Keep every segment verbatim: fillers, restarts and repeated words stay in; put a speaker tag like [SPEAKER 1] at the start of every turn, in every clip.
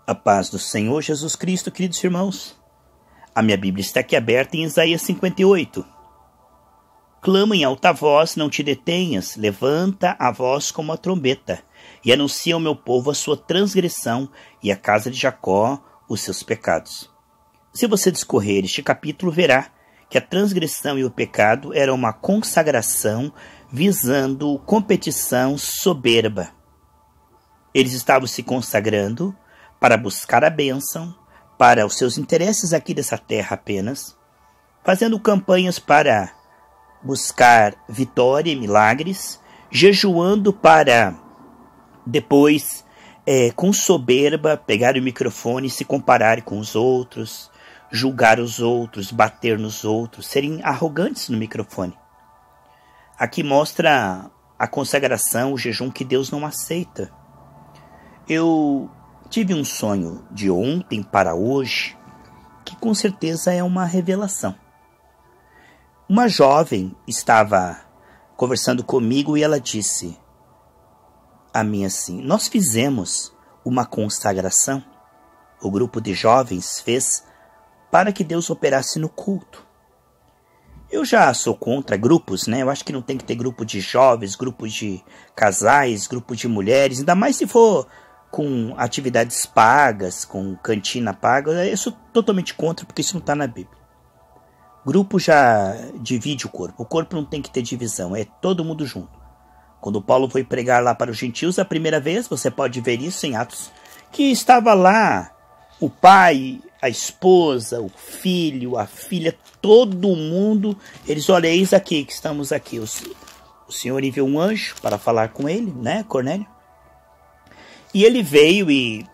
[SPEAKER 1] A paz do Senhor Jesus Cristo, queridos irmãos. A minha Bíblia está aqui aberta em Isaías cinquenta e oito. Clama em alta voz, não te detenhas, levanta a voz como a trombeta, e anuncia ao meu povo a sua transgressão e à casa de Jacó os seus pecados. Se você discorrer este capítulo, verá que a transgressão e o pecado eram uma consagração visando competição soberba. Eles estavam se consagrando para buscar a bênção, para os seus interesses aqui dessa terra apenas, fazendo campanhas para buscar vitória e milagres, jejuando para depois, é, com soberba, pegar o microfone e se comparar com os outros, julgar os outros, bater nos outros, serem arrogantes no microfone. Aqui mostra a consagração, o jejum que Deus não aceita. Eu tive um sonho de ontem para hoje, que com certeza é uma revelação. Uma jovem estava conversando comigo e ela disse a mim assim: nós fizemos uma consagração, o grupo de jovens fez para que Deus operasse no culto. Eu já sou contra grupos, né? Eu acho que não tem que ter grupo de jovens, grupo de casais, grupo de mulheres, ainda mais se for com atividades pagas, com cantina paga. Eu sou totalmente contra, porque isso não está na Bíblia. Grupo já divide o corpo. O corpo não tem que ter divisão, é todo mundo junto. Quando Paulo foi pregar lá para os gentios a primeira vez, você pode ver isso em Atos, que estava lá o pai, a esposa, o filho, a filha, todo mundo. Eles, olha, eis aqui que estamos aqui. O, o Senhor enviou um anjo para falar com ele, né, Cornélio? E ele veio e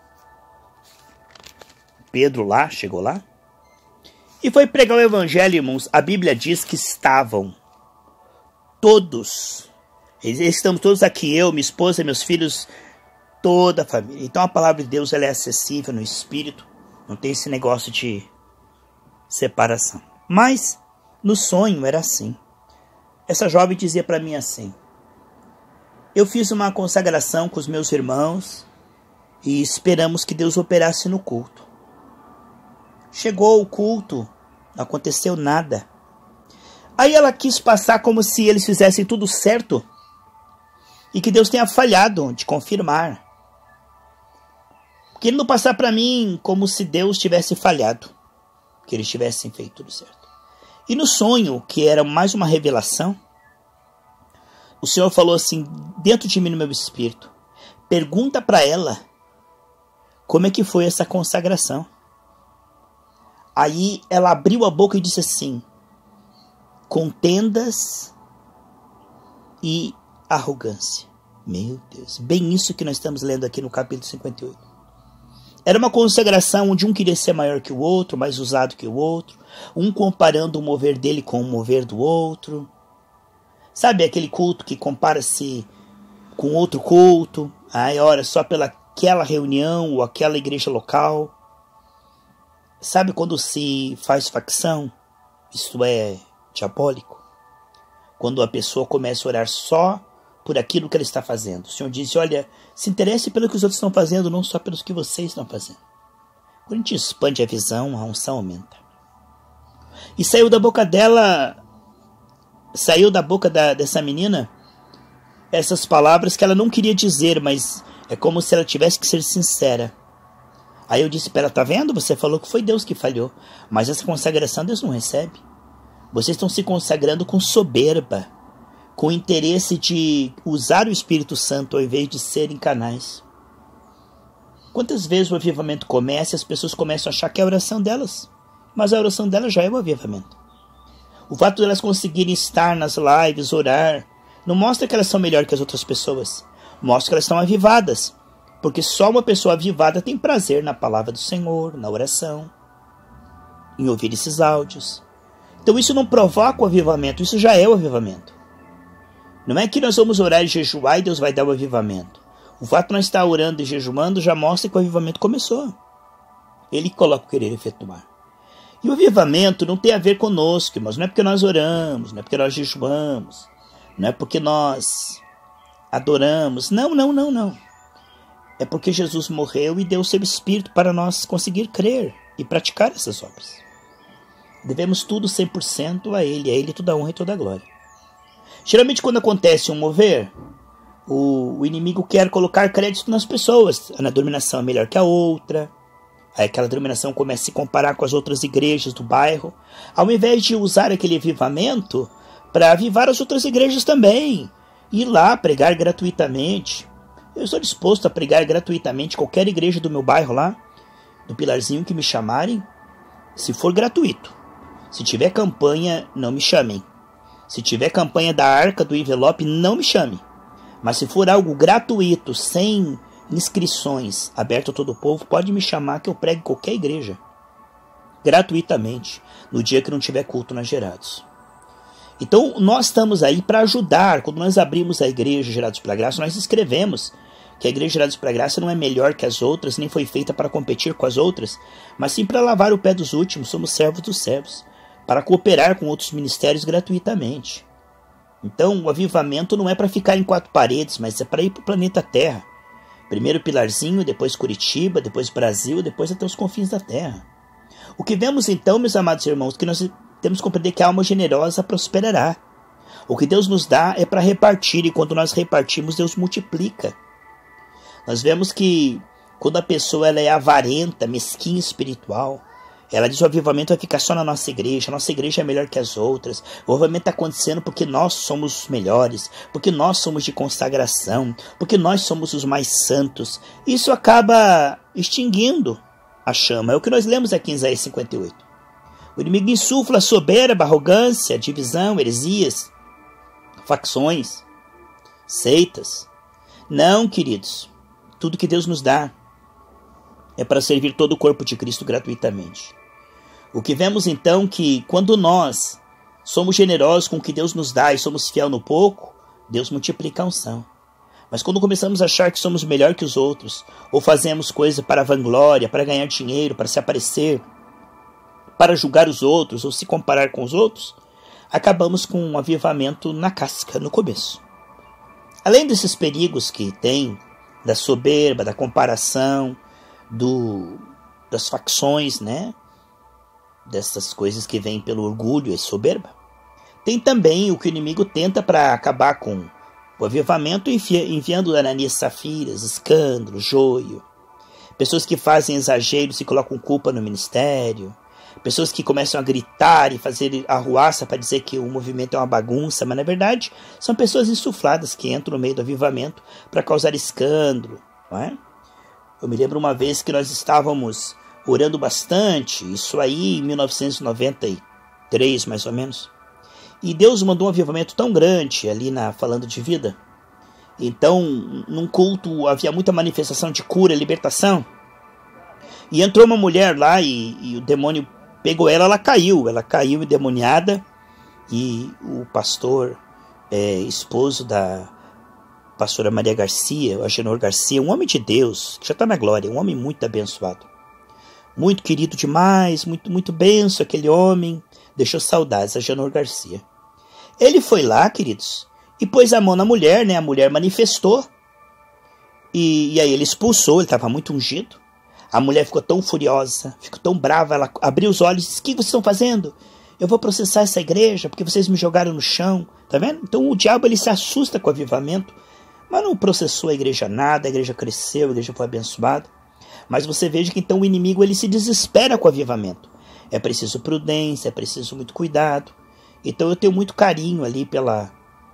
[SPEAKER 1] Pedro lá, chegou lá, e foi pregar o evangelho, irmãos. A Bíblia diz que estavam todos, estamos todos aqui, eu, minha esposa, meus filhos, toda a família. Então a palavra de Deus, ela é acessível no espírito, não tem esse negócio de separação. Mas no sonho era assim. Essa jovem dizia para mim assim: eu fiz uma consagração com os meus irmãos e esperamos que Deus operasse no culto. Chegou o culto, não aconteceu nada. Aí ela quis passar como se eles fizessem tudo certo e que Deus tenha falhado de confirmar. Querendo passar para mim como se Deus tivesse falhado, que eles tivessem feito tudo certo. E no sonho, que era mais uma revelação, o Senhor falou assim, dentro de mim, no meu espírito: pergunta para ela como é que foi essa consagração. Aí ela abriu a boca e disse assim: contendas e arrogância. Meu Deus, bem isso que nós estamos lendo aqui no capítulo cinquenta e oito. Era uma consagração onde um queria ser maior que o outro, mais usado que o outro, um comparando o mover dele com o mover do outro. Sabe aquele culto que compara-se com outro culto? Aí ora só pelaquela reunião ou aquela igreja local. Sabe quando se faz facção? Isto é diabólico. Quando a pessoa começa a orar só por aquilo que ela está fazendo. O Senhor diz: olha, se interesse pelo que os outros estão fazendo, não só pelos que vocês estão fazendo. Quando a gente expande a visão, a unção aumenta. E saiu da boca dela, saiu da boca da, dessa menina, essas palavras que ela não queria dizer, mas é como se ela tivesse que ser sincera. Aí eu disse para ela: tá vendo? Você falou que foi Deus que falhou, mas essa consagração Deus não recebe. Vocês estão se consagrando com soberba, com o interesse de usar o Espírito Santo ao invés de serem canais. Quantas vezes o avivamento começa e as pessoas começam a achar que é a oração delas, mas a oração delas já é o avivamento. O fato de elas conseguirem estar nas lives, orar, não mostra que elas são melhor que as outras pessoas, mostra que elas estão avivadas, porque só uma pessoa avivada tem prazer na palavra do Senhor, na oração, em ouvir esses áudios. Então isso não provoca o avivamento, isso já é o avivamento. Não é que nós vamos orar e jejuar e Deus vai dar o avivamento. O fato de nós estar orando e jejuando já mostra que o avivamento começou. Ele coloca o querer efetuar. E o avivamento não tem a ver conosco, irmãos. Não é porque nós oramos, não é porque nós jejuamos, não é porque nós adoramos. Não, não, não, não. é porque Jesus morreu e deu seu Espírito para nós conseguir crer e praticar essas obras. Devemos tudo cem por cento a Ele, a Ele toda a honra e toda a glória. Geralmente quando acontece um mover, o, o inimigo quer colocar crédito nas pessoas. A denominação é melhor que a outra. Aí aquela denominação começa a se comparar com as outras igrejas do bairro. Ao invés de usar aquele avivamento para avivar as outras igrejas também. Ir lá pregar gratuitamente. Eu estou disposto a pregar gratuitamente qualquer igreja do meu bairro lá, do Pilarzinho, que me chamarem, se for gratuito. Se tiver campanha, não me chamem. Se tiver campanha da Arca do Envelope, não me chame. Mas se for algo gratuito, sem inscrições, aberto a todo o povo, pode me chamar que eu pregue em qualquer igreja. Gratuitamente, no dia que não tiver culto nas Gerados. Então, nós estamos aí para ajudar. Quando nós abrimos a igreja Gerados pela Graça, nós escrevemos que a igreja Gerados pela Graça não é melhor que as outras, nem foi feita para competir com as outras, mas sim para lavar o pé dos últimos. Somos servos dos servos, para cooperar com outros ministérios gratuitamente. Então, o avivamento não é para ficar em quatro paredes, mas é para ir para o planeta Terra. Primeiro Pilarzinho, depois Curitiba, depois Brasil, depois até os confins da Terra. O que vemos então, meus amados irmãos, que nós temos que compreender que a alma generosa prosperará. O que Deus nos dá é para repartir, e quando nós repartimos, Deus multiplica. Nós vemos que quando a pessoa ela é avarenta, mesquinha espiritual, ela diz: o avivamento vai ficar só na nossa igreja, a nossa igreja é melhor que as outras, o avivamento está acontecendo porque nós somos os melhores, porque nós somos de consagração, porque nós somos os mais santos. Isso acaba extinguindo a chama. É o que nós lemos aqui em Isaías cinquenta e oito. O inimigo insufla soberba, arrogância, divisão, heresias, facções, seitas. Não, queridos, tudo que Deus nos dá é para servir todo o corpo de Cristo gratuitamente. O que vemos então que quando nós somos generosos com o que Deus nos dá e somos fiel no pouco, Deus multiplica a unção. Mas quando começamos a achar que somos melhor que os outros, ou fazemos coisa para vanglória, para ganhar dinheiro, para se aparecer, para julgar os outros ou se comparar com os outros, acabamos com um avivamento na casca, no começo. Além desses perigos que tem, da soberba, da comparação, do, das facções, né? Dessas coisas que vêm pelo orgulho e soberba, tem também o que o inimigo tenta para acabar com o avivamento, enviando Ananias, Safiras, escândalo, joio, pessoas que fazem exageros e colocam culpa no ministério, pessoas que começam a gritar e fazer arruaça para dizer que o movimento é uma bagunça, mas na verdade são pessoas insufladas que entram no meio do avivamento para causar escândalo, não é? Eu me lembro uma vez que nós estávamos orando bastante, isso aí em mil novecentos e noventa e três mais ou menos, e Deus mandou um avivamento tão grande ali na Falando de Vida. Então, num culto havia muita manifestação de cura, libertação, e entrou uma mulher lá e, e o demônio pegou ela, ela caiu, ela caiu endemoniada, e o pastor, é, esposo da pastora Maria Garcia, o Agenor Garcia, um homem de Deus, que já está na glória, um homem muito abençoado, muito querido demais, muito, muito benção aquele homem, deixou saudades, Agenor Garcia. Ele foi lá, queridos, e pôs a mão na mulher, né? A mulher manifestou, e, e aí ele expulsou, ele estava muito ungido. A mulher ficou tão furiosa, ficou tão brava, ela abriu os olhos e disse: o que vocês estão fazendo? Eu vou processar essa igreja porque vocês me jogaram no chão, tá vendo? Então o diabo ele se assusta com o avivamento, mas não processou a igreja nada, a igreja cresceu, a igreja foi abençoada. Mas você veja que então o inimigo ele se desespera com o avivamento. É preciso prudência, é preciso muito cuidado. Então eu tenho muito carinho ali pela,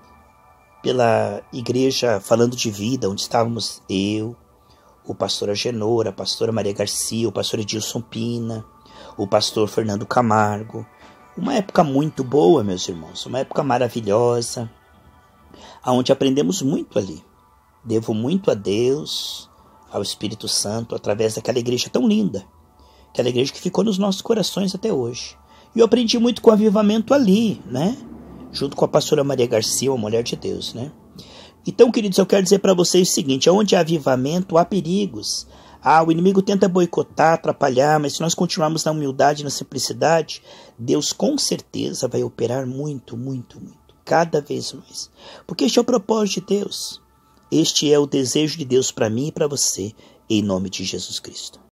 [SPEAKER 1] pela igreja Falando de Vida, onde estávamos eu, o pastor Agenor, a pastora Maria Garcia, o pastor Edilson Pina, o pastor Fernando Camargo. Uma época muito boa, meus irmãos, uma época maravilhosa, onde aprendemos muito ali. Devo muito a Deus, ao Espírito Santo, através daquela igreja tão linda, aquela igreja que ficou nos nossos corações até hoje. E eu aprendi muito com o avivamento ali, né? Junto com a pastora Maria Garcia, uma mulher de Deus, né? Então, queridos, eu quero dizer para vocês o seguinte: onde há avivamento, há perigos. Ah, o inimigo tenta boicotar, atrapalhar, mas se nós continuarmos na humildade, na simplicidade, Deus com certeza vai operar muito, muito, muito, cada vez mais. Porque este é o propósito de Deus. Este é o desejo de Deus para mim e para você, em nome de Jesus Cristo.